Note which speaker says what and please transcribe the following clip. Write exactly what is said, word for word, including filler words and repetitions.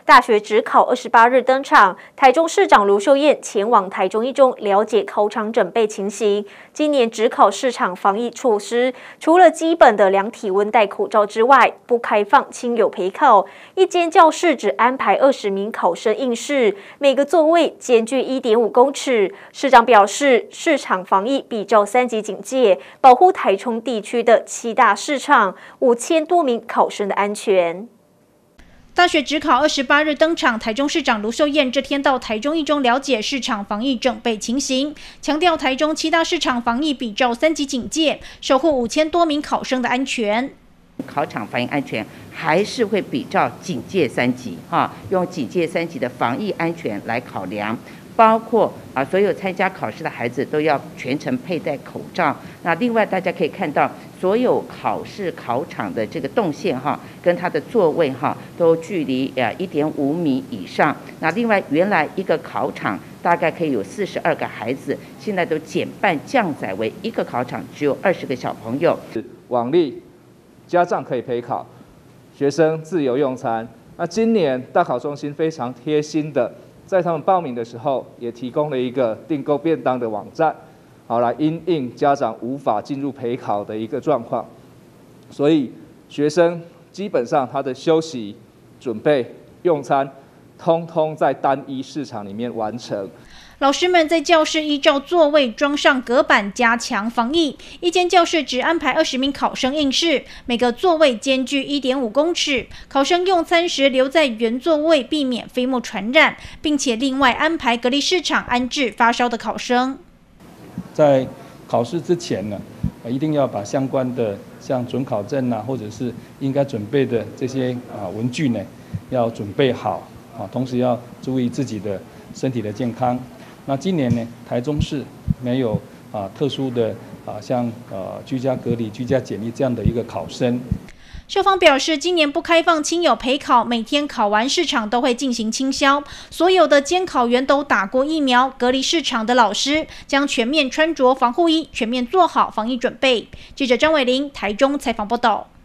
Speaker 1: 大学指考二十八日登场，台中市长卢秀燕前往台中一中了解考场准备情形。今年指考市场防疫措施，除了基本的量体温、戴口罩之外，不开放亲友陪考。一间教室只安排二十名考生应试，每个座位间距一点五公尺。市长表示，市场防疫比照三级警戒，保护台中地区的七大市场五千多名考生的安全。
Speaker 2: 大学指考二十八日登场，台中市长卢秀燕这天到台中一中了解市场防疫准备情形，强调台中七大市场防疫比照三级警戒，守护五千多名考生的安全。
Speaker 3: 考场防疫安全还是会比照警戒三级哈，用警戒三级的防疫安全来考量。包括啊，所有参加考试的孩子都要全程佩戴口罩。那另外大家可以看到，所有考试考场的这个动线哈，跟它的座位哈，都距离呃一点五米以上。那另外，原来一个考场大概可以有四十二个孩子，现在都减半降载为一个考场只有二十个小朋友。
Speaker 4: 往例家长可以陪考，学生自由用餐。那今年大考中心非常贴心的，在他们报名的时候，也提供了一个订购便当的网站，好来因应家长无法进入陪考的一个状况，所以学生基本上他的休息、准备、用餐，通通在单一市场里面完成。
Speaker 2: 老师们在教室依照座位装上隔板，加强防疫。一间教室只安排二十名考生应试，每个座位间距一点五公尺。考生用餐时留在原座位，避免飞沫传染，并且另外安排隔离市场安置发烧的考生。
Speaker 5: 在考试之前呢，一定要把相关的像准考证啊，或者是应该准备的这些啊文具呢，要准备好啊，同时要注意自己的身体的健康。那今年呢，台中市没有啊特殊的啊像呃居家隔离、居家检疫这样的一个考生。
Speaker 2: 校方表示，今年不开放亲友陪考，每天考完试场都会进行清消，所有的监考员都打过疫苗，隔离市场的老师将全面穿着防护衣，全面做好防疫准备。记者张伟玲台中采访报道。